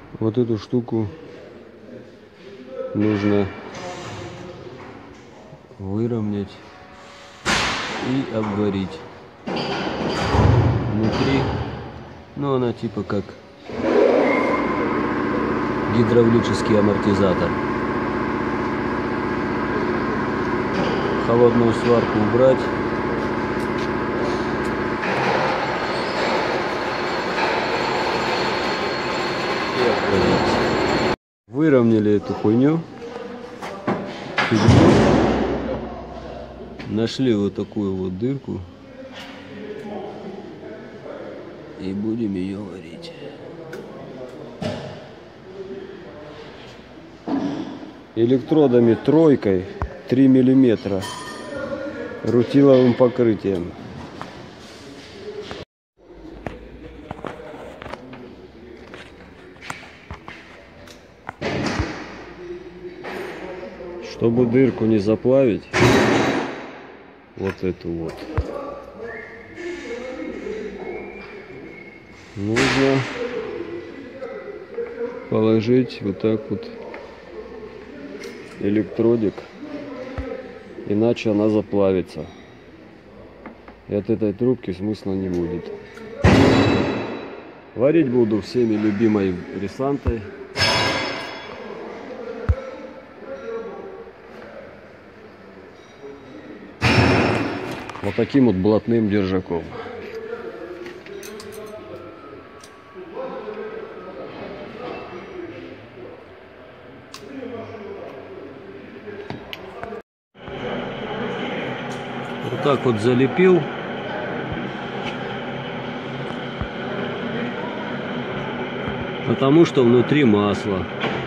Вот эту штуку нужно выровнять и обварить. Внутри, ну, она типа как гидравлический амортизатор. Холодную сварку убрать. И обварить. Выровняли эту хуйню. Нашли вот такую вот дырку. И будем ее варить. Электродами тройкой 3 миллиметра. Рутиловым покрытием. Чтобы дырку не заплавить, вот эту вот, нужно положить вот так вот электродик, иначе она заплавится. И от этой трубки смысла не будет. Варить буду всеми любимой Ресантой. Вот таким вот блатным держаком. Вот так вот залепил. Потому что внутри масло.